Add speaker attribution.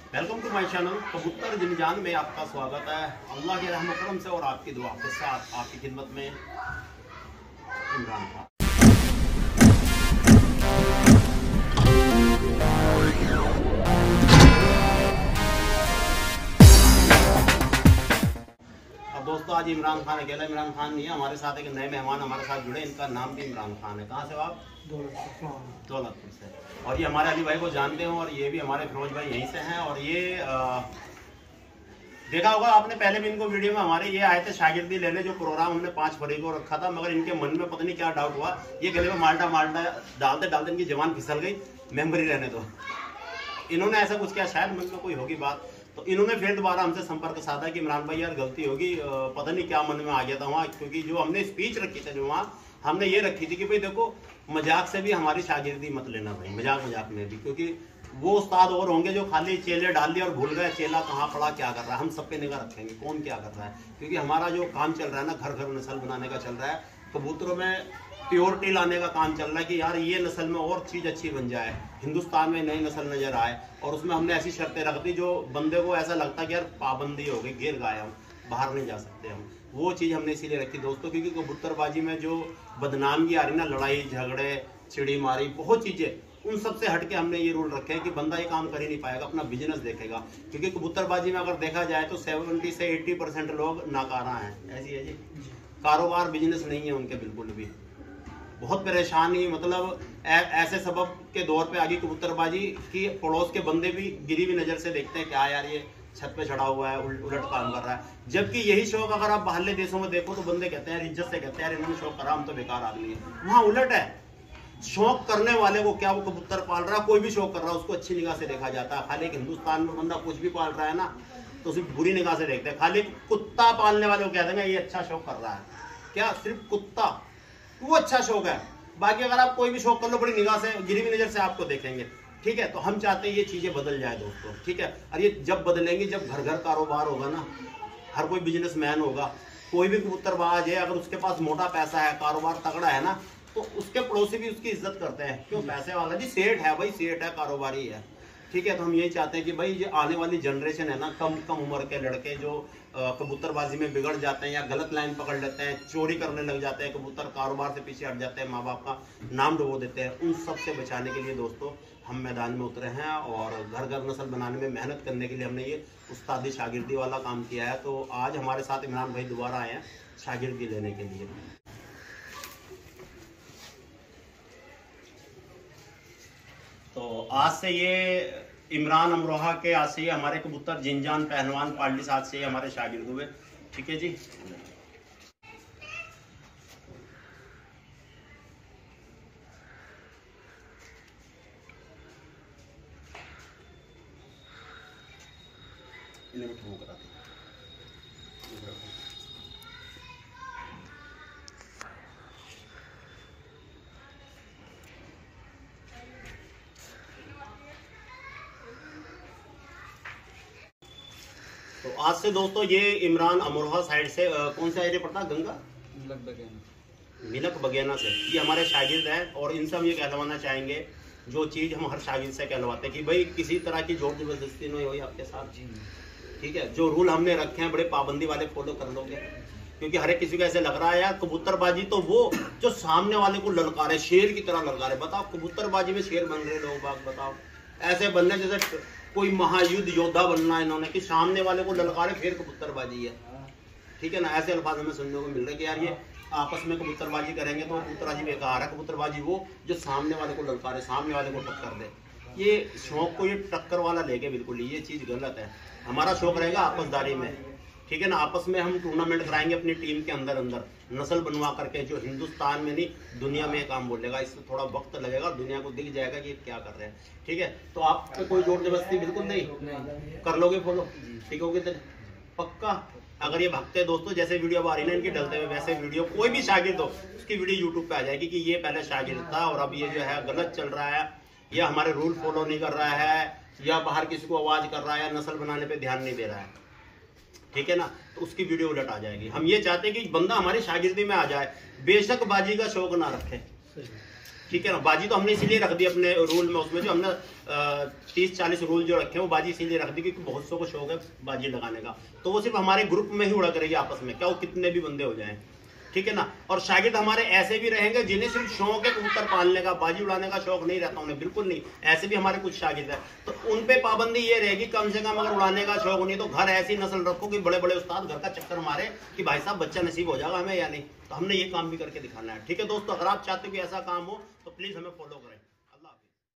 Speaker 1: Welcome to my channel कबूतर जिनजान में आपका स्वागत है। अल्लाह के रहमत करम से और आपकी दुआ के साथ आपकी खिदमत में इमरान खान। अब दोस्तों आज इमरान खान अकेला इमरान खान नहीं है, हमारे साथ एक नए मेहमान हमारे साथ जुड़े। इनका नाम भी इमरान खान है। कहाँ से आप? दौलतपुर से। और ये हमारे अली भाई को जानते हो और ये भी हमारे फिरोज भाई यहीं से हैं। और ये देखा होगा आपने, पहले भी इनको वीडियो में हमारे ये आए थे शागिर्दी लेने, जो प्रोग्राम हमने 5 फरवरी को रखा था, मगर इनके मन में पता नहीं क्या डाउट हुआ, ये गले में माल्टा डालते डालते इनकी जवान फिसल गई, मेंबर ही रहने दो। इन्होंने ऐसा कुछ किया, शायद मन में कोई होगी बात, तो इन्होंने फिर दोबारा हमसे संपर्क साधा कि इमरान भाई यार गलती होगी, पता नहीं क्या मन में आ गया था वहाँ, क्योंकि जो हमने स्पीच रखी थी जो वहाँ हमने ये रखी थी कि भाई देखो मजाक से भी हमारी शागिर्दी मत लेना भाई, मजाक में भी, क्योंकि वो उस्ताद और होंगे जो खाली चेले डाल दिए और भूल गए चेला कहाँ पड़ा क्या कर रहा है। हम सब पे निगाह रखेंगे कौन क्या कर रहा है, क्योंकि हमारा जो काम चल रहा है ना, घर घर नस्ल बनाने का चल रहा है, कबूतरों में प्योरिटी लाने का काम चल रहा है कि यार ये नस्ल में और चीज़ अच्छी बन जाए, हिंदुस्तान में नई नस्ल नजर आए। और उसमें हमने ऐसी शर्तें रख दी जो बंदे को ऐसा लगता कि यार पाबंदी हो गई, गिर गए हम, बाहर नहीं जा सकते हम। वो चीज़ हमने इसीलिए रखी दोस्तों, क्योंकि कबूतरबाजी में जो बदनामी आ रही ना, लड़ाई झगड़े चिड़ी मारी बहुत चीज़ें, उन सब से हटके हमने ये रूल रखे हैं कि बंदा ये काम कर ही नहीं पाएगा, अपना बिजनेस देखेगा। क्योंकि कबूतरबाजी में अगर देखा जाए तो 70 से 80% लोग नाकारा हैं। ऐसी है जी, कारोबार बिजनेस नहीं है उनके बिल्कुल भी, बहुत परेशानी, मतलब ऐसे सबब के दौर पे आगे कबूतरबाजी की पड़ोस के बंदे भी गिरी हुई नज़र से देखते हैं, क्या यार ये छत पे चढ़ा हुआ है, उलट काम कर रहा है। जबकि यही शौक अगर आप बाहरले देशों में देखो तो बंदे कहते हैं, इज्जत से कहते हैं यार इन्होंने शौक करा, हम तो बेकार आदमी है। वहाँ उलट है, शौक करने वाले को, क्या वो कबूतर पाल रहा है, कोई भी शौक कर रहा है, उसको अच्छी निगाह से देखा जाता है। खाली हिंदुस्तान में बंदा कुछ भी पाल रहा है ना तो उसे बुरी निगाह से देखते हैं। खाली कुत्ता पालने वाले को कह देंगे ये अच्छा शौक कर रहा है, क्या सिर्फ कुत्ता वो अच्छा शौक है, बाकी अगर आप कोई भी शौक कर लो बड़ी निगाह से, गिरी हुई नजर से आपको देखेंगे। ठीक है, तो हम चाहते हैं ये चीजें बदल जाए दोस्तों। ठीक है, और ये जब बदलेंगे जब घर घर कारोबार होगा ना, हर कोई बिजनेसमैन होगा, कोई भी कबूतरबाज है, अगर उसके पास मोटा पैसा है, कारोबार तगड़ा है ना, तो उसके पड़ोसी भी उसकी इज्जत करते हैं। क्यों? पैसे वाला जी, सेठ है भाई, सेठ है, कारोबारी है। ठीक है, तो हम यही चाहते हैं कि भाई ये आने वाली जनरेशन है ना, कम उम्र के लड़के जो कबूतरबाजी में बिगड़ जाते हैं या गलत लाइन पकड़ लेते हैं, चोरी करने लग जाते हैं, कबूतर कारोबार से पीछे हट जाते हैं, माँ बाप का नाम डुबो देते हैं, उन सब से बचाने के लिए दोस्तों हम मैदान में उतरे हैं और घर घर नस्ल बनाने में मेहनत करने के लिए हमने ये उस्तादी शागिर्दी वाला काम किया है। तो आज हमारे साथ इमरान भाई दोबारा आए हैं शागिर्दी लेने के लिए। तो आज से ये इमरान अमरोहा के, आज से ये हमारे कबूतर जिनजान पहलवान पार्टी साथ से हमारे शागिर्द हुए। ठीक है जी, इन्हें ठोक रहा था। तो आज से दोस्तों ये इमरान अमरोहा साइड से कौन सा एरिया पड़ता है? गंगा मिलक बगेना से ये हमारे शागिर्द हैं। और इनसे हम ये कहलवाना चाहेंगे, जो चीज़ हम हर शागिर्द से कहलवाते हैं कि भाई किसी तरह की जोर जबरदस्ती नहीं हुई आपके साथ जी। ठीक है, जो रूल हमने रखे हैं बड़े पाबंदी वाले फॉलो कर लोगे, क्योंकि हर एक किसी को ऐसे लग रहा है यार कबूतरबाजी तो वो जो सामने वाले को ललकारे, शेर की तरह ललकारे। बताओ कबूतरबाजी में शेर बन रहे लोग बाग, बताओ ऐसे बनने जैसे कोई महायुद्ध योद्धा बनना इन्होंने कि सामने वाले को ललकारे, फिर कबूतरबाजी है। ठीक है ना, ऐसे अल्फाज हमें सुनने को मिल रहे कि यार ये आपस में कबूतरबाजी करेंगे तो कबूतरबाजी बेकार है। कबूतरबाजी वो जो सामने वाले को ललकारे, सामने वाले को टक्कर दे, ये शौक को ये टक्कर वाला लेके बिल्कुल ये चीज़ गलत है। हमारा शौक रहेगा आपसदारी में, ठीक है ना, आपस में हम टूर्नामेंट कराएंगे अपनी टीम के अंदर नस्ल बनवा करके, जो हिंदुस्तान में नहीं दुनिया में काम बोलेगा। इससे थोड़ा वक्त लगेगा, दुनिया को दिख जाएगा कि क्या कर रहे हैं। ठीक है, तो आप पे कोई जोर जबरदस्ती बिल्कुल नहीं कर लोगे फॉलो, ठीक होगी तो पक्का। अगर ये भगते दोस्तों जैसे वीडियो आ रही है ना इनकी डलते हुए, वैसे वीडियो कोई भी शागिर्द हो उसकी वीडियो यूट्यूब पे आ जाएगी कि ये पहले शागिर्द था और अब ये जो है गलत चल रहा है, या हमारे रूल फॉलो नहीं कर रहा है, या बाहर किसी को आवाज कर रहा है, या नस्ल बनाने पे ध्यान नहीं दे रहा है। ठीक है ना, तो उसकी वीडियो उलट आ जाएगी। हम ये चाहते हैं कि बंदा हमारी शागिर्दी में आ जाए, बेशक बाजी का शौक ना रखे, ठीक है ना। बाजी तो हमने इसीलिए रख दी अपने रूल में, उसमें जो हमने 30-40 रूल जो रखे हैं वो बाजी इसीलिए रख दी क्योंकि बहुत सौ को शौक है बाजी लगाने का, तो वो सिर्फ हमारे ग्रुप में ही उड़ा करेगी आपस में, क्या वो कितने भी बंदे हो जाएं, ठीक है ना। और शागिर्द हमारे ऐसे भी रहेंगे जिन्हें सिर्फ शौक है कबूतर पालने का, बाजी उड़ाने का शौक नहीं रहता उन्हें, बिल्कुल नहीं। ऐसे भी हमारे कुछ शागिर्द है, तो उन पे पाबंदी ये रहेगी कम से कम अगर उड़ाने का शौक नहीं तो घर ऐसी नस्ल रखो कि बड़े बड़े उस्ताद घर का चक्कर मारे कि भाई साहब बच्चा नसीब हो जाएगा हमें या नहीं। तो हमने ये काम भी करके दिखाना है, ठीक है दोस्तों। अगर आप चाहते हो कि ऐसा काम हो तो प्लीज हमें फॉलो करें।